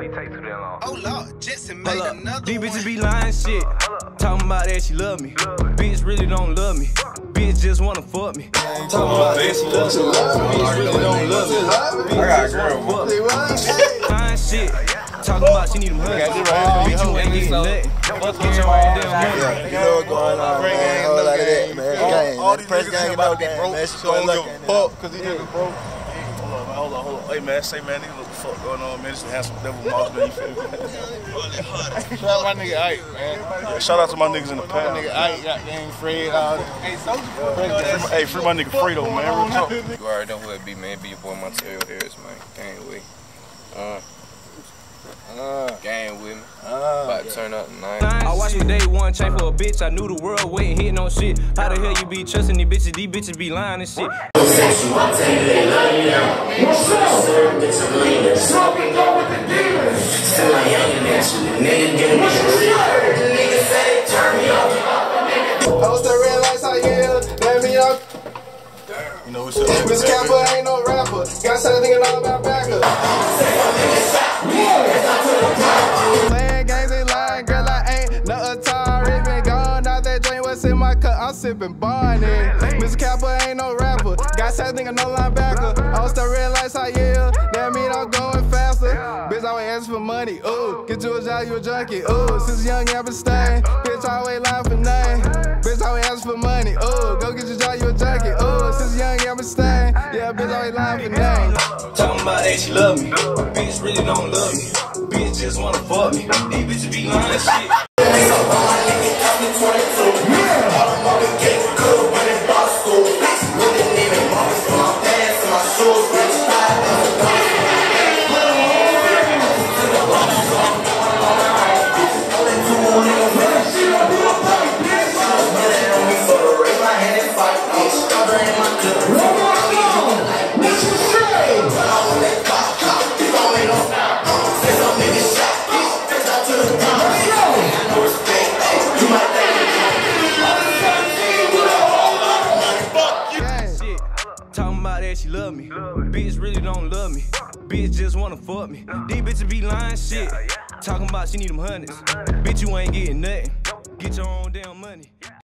you take too damn long. Oh Lord, Jetson made another These one. bitches be lying shit. Talking about that she love me. Bitch really don't love me. Bitch just wanna fuck me. Talking about that she love me. Bitch really don't love me. I got a girl. Lying shit. Talking about she need them hugs. Bitch, you ain't getting nothing. Get your own damn money. You know what's going on, man. Whole lot of that, man. All these press niggas gang, about to be gang, broke. man. She Don't lucky, give a man. fuck because these niggas broke. Hold on. Hey, man, say, man, niggas, what the fuck going on, man? Just have some devil moss, man. You feel me? Shout out my nigga Ike, man. Yeah, shout out to my niggas in the past. My nigga Ike, goddamn Fred, all that. Hey, free my nigga Fredo, man. Real talk. You already know who it be, man. Be your boy Monterrio Harris, man. Gang with me. Gang with me. About to turn up tonight. I watched my day one chain for a bitch. I knew the world wasn't hitting on shit. How the hell you be trusting these bitches? These bitches be lying and shit. Post the red lights out here, let me up. You know what's up? Mr. Capper ain't no rapper. Got started thinking all about backer. Playing games ain't lying, girl, I ain't no Atari. Been gone out that joint, what's in my cup? I'm sipping Barney. Mr. Capper ain't no rapper. Got started thinking no linebacker. Post the red lights out here, that mean I'm going faster. Bitch always asking for money, ooh. Get you a job, you a junkie, ooh. Since young, you abstain. Bitch always lying for nothing. Bitch always asking for money, ooh. Go get your job, you a junkie, ooh. Since young, you abstain. Yeah, bitch always lying for nothing. Talking about that she love me. Bitch really don't love me. Bitch just wanna fuck me. These bitches be lying shit. Talking about that she love me. Bitch really don't love me. Bitch just wanna fuck me. These bitches be lying shit. Talking about she need them hundreds. Bitch, you ain't getting nothing. Get your own damn money.